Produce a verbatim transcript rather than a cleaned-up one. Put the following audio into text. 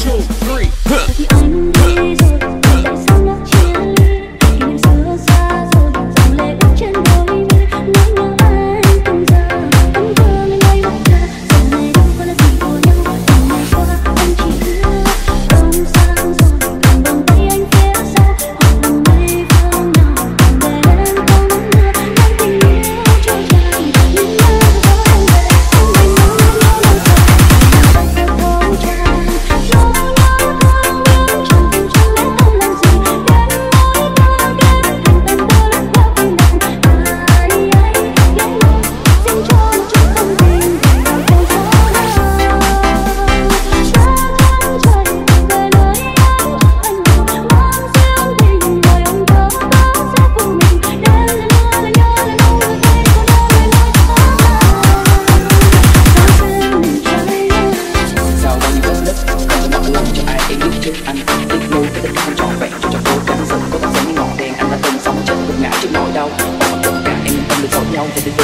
two, three. Thì anh đi rồi, tại sao nó chia ly? Kỷ niệm xưa xa rồi, dòng lệ ướt trên đôi mi. Nỗi nhớ anh từng giờ, ấm vương lên ngay bóng ta. Giờ này đâu có là gì của nhau, từng ngày qua anh chỉ hứa không sao rồi, cầm vòng tay anh phía sau, hoặc là mây vương nào để em không mưa. Đang tình yêu trôi tràn, nhưng nhớ gió đang về, anh anh nhớ nhớ nhớ lâu dài. Sao phải thấu tràn, gió nhớ thương nhưng chẳng tìm chẳng lẽ không làm gì. Đến nỗi ta ghé thành tàn tơ lướt qua vùng đàn. Ai ai ghé lối, xin cho một chút tâm tình để vào theo gió nào. Xa chân trời về nơi em anh ngủ, mang riêng tình đời ông thơ ta sẽ phụ mình. Đêm là mưa là nhớ là nỗi mưa tay của đôi lời nói khó tàn. Sao xem mình trái ngang. Sao bao nhiêu vết nứt không có mở lòng cho ai để biết trước anh. Tiếc nuối cái tình không trọn vẹn cho cho cố gắng dần cố gắng giống như ngọn đèn anh đã từng sống trên gục ngã trước nỗi đau. Và tất cả em tâm được dấu nhau thì